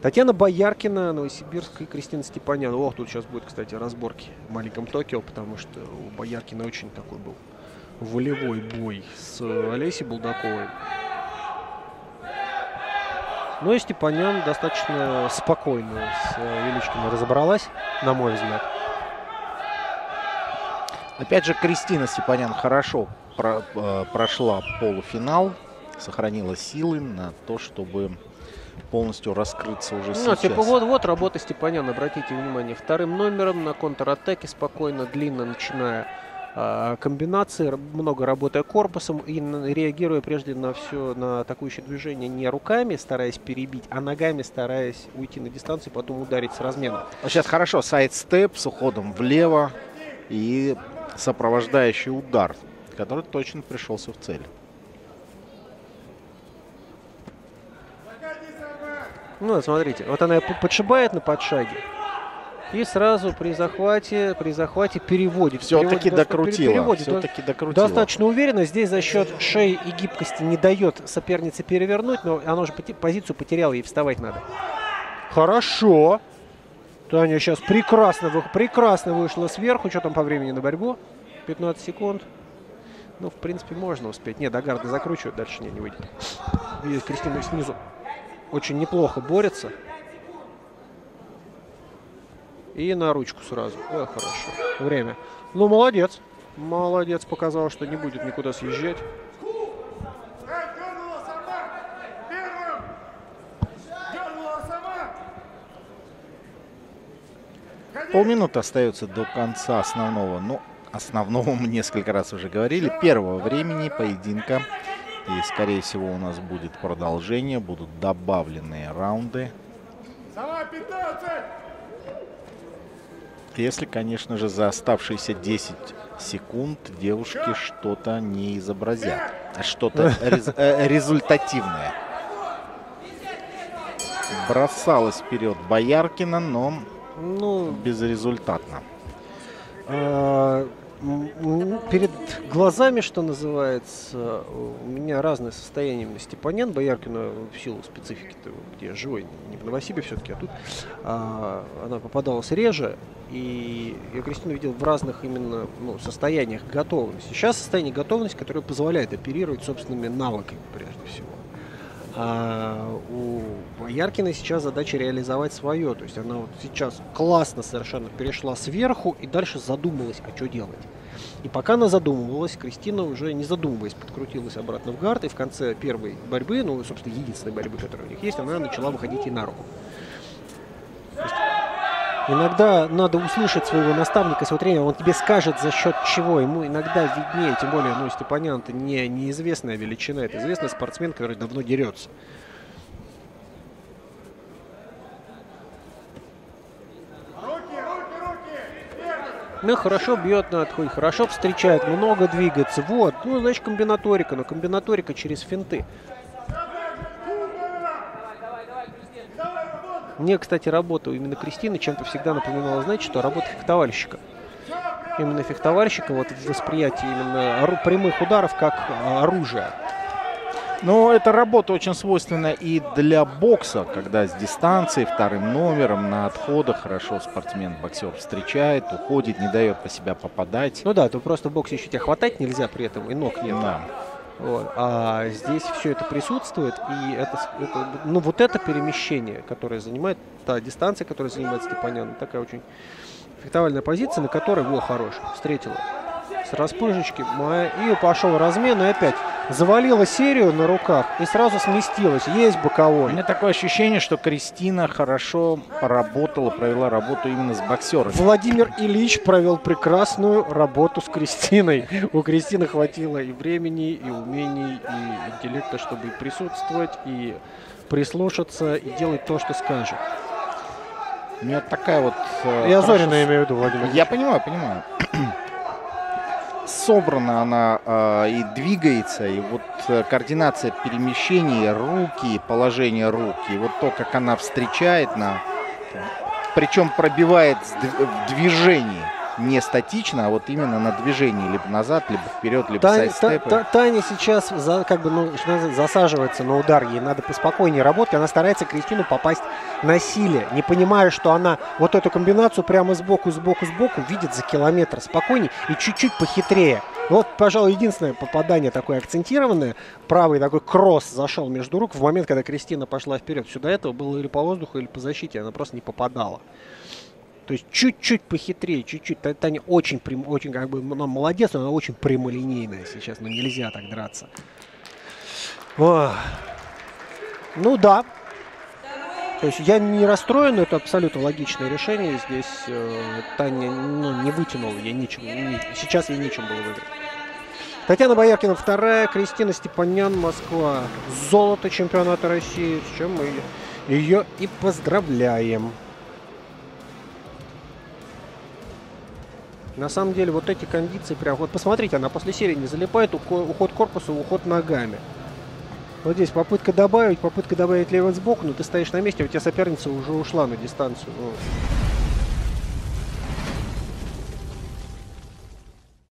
Татьяна Бояркина, Новосибирск и Кристина Степанян. Ох, тут сейчас будет, кстати, разборки в маленьком Токио, потому что у Бояркина очень такой был волевой бой с Олесей Булдаковой. Но и Степанян достаточно спокойно с Величкиной разобралась, на мой взгляд. Опять же, Кристина Степанян хорошо прошла полуфинал, сохранила силы на то, чтобы полностью раскрыться уже сейчас. Типа вот работа Степанян, обратите внимание, вторым номером на контратаке спокойно, длинно начиная комбинации, много работая корпусом и реагируя прежде на все, на атакующее движение не руками, стараясь перебить, а ногами, стараясь уйти на дистанцию, потом ударить с размена. Сейчас хорошо, сайд-степ с уходом влево и сопровождающий удар, который точно пришелся в цель. Ну, смотрите, вот она подшибает на подшаге и сразу при захвате переводит. Все-таки докрутила. Достаточно уверенно. Здесь за счет шеи и гибкости не дает сопернице перевернуть, но она уже позицию потеряла, ей вставать надо. Хорошо. Таня сейчас прекрасно вышла сверху. Что там по времени на борьбу? 15 секунд. Ну, в принципе, можно успеть. Не, до гарда закручивают, дальше не выйдет. Видит Кристина снизу. Очень неплохо борется. И на ручку сразу. Ой, хорошо. Время. Ну, молодец. Молодец. Показал, что не будет никуда съезжать. Полминуты остается до конца основного. Ну, основного мы несколько раз уже говорили. Первого времени поединка. И, скорее всего, у нас будет продолжение. Будут добавленные раунды. Если, конечно же, за оставшиеся 10 секунд девушки что-то не изобразят. Что-то результативное. Бросалась вперед Бояркина, но безрезультатно. Перед глазами, что называется, у меня разное состояние именно Степанян. Бояркина в силу специфики, где я живой, не в Новосибе все-таки, а тут она попадалась реже. И я Кристину видел в разных именно состояниях готовности. Сейчас состояние готовности, которое позволяет оперировать собственными навыками прежде всего. А у Бояркиной сейчас задача реализовать свое. То есть она вот сейчас классно совершенно перешла сверху и дальше задумалась, а что делать. И пока она задумывалась, Кристина уже не задумываясь подкрутилась обратно в гард. И в конце первой борьбы, собственно, единственной борьбы, которая у них есть, она начала выходить ей на руку. Иногда надо услышать своего наставника, своего тренера, он тебе скажет, за счет чего. Ему иногда виднее, тем более, Степанян это неизвестная величина, это известный спортсмен, который давно дерется. Ну, хорошо бьет на отходе, хорошо встречает, много двигается. Вот, значит, комбинаторика, но комбинаторика через финты. Мне, кстати, работа именно Кристины чем-то всегда напоминала, знаете, что работа фехтовальщика. Именно фехтовальщика вот в восприятии именно прямых ударов как оружия. Но эта работа очень свойственна и для бокса, когда с дистанции, вторым номером, на отходах хорошо спортсмен-боксер встречает, уходит, не дает по себя попадать. Ну да, то просто в боксе еще тебя хватать нельзя при этом, и ног нет. Да. Вот. А здесь все это присутствует, и это перемещение, которое занимает, та дистанция, которая занимает Степанян, такая очень фехтовальная позиция, на которой хорош, встретила с распрыжечки, и пошел размен, и опять завалила серию на руках и сразу сместилась, есть боковой. У меня такое ощущение, что Кристина хорошо поработала, провела работу именно с боксерами. Владимир Ильич провел прекрасную работу с Кристиной. У Кристины хватило и времени, и умений, и интеллекта, чтобы и присутствовать, и прислушаться, и делать то, что скажет. У меня такая вот... Я Зорина имею в виду, Владимир Ильич. Я понимаю. Собрана она и двигается, и вот координация перемещений, руки, положение рук, и вот то, как она встречает, причем пробивает в движении. не статично, а вот именно на движении, либо назад, либо вперед, либо сайдстепы. Таня сейчас засаживается на удар, ей надо поспокойнее работать, она старается Кристину попасть на силе, не понимая, что она вот эту комбинацию прямо сбоку видит за километр спокойнее и чуть-чуть похитрее. Вот, пожалуй, единственное попадание такое акцентированное. Правый такой кросс зашел между рук в момент, когда Кристина пошла вперед. Все до этого было или по воздуху, или по защите, она просто не попадала. То есть чуть-чуть похитрее, чуть-чуть. Таня очень как бы, ну, молодец, но она очень прямолинейная сейчас. Ну, нельзя так драться. Ох. Ну да. То есть я не расстроен, это абсолютно логичное решение. Здесь Таня не вытянула, сейчас ей нечем было выиграть. Татьяна Бояркина вторая, Кристина Степанян, Москва. Золото чемпионата России, с чем мы ее и поздравляем. На самом деле вот эти кондиции прям... Вот посмотрите, она после серии не залипает, уход корпусом, уход ногами. Вот здесь попытка добавить левый сбоку, но ты стоишь на месте, у тебя соперница уже ушла на дистанцию. Ну.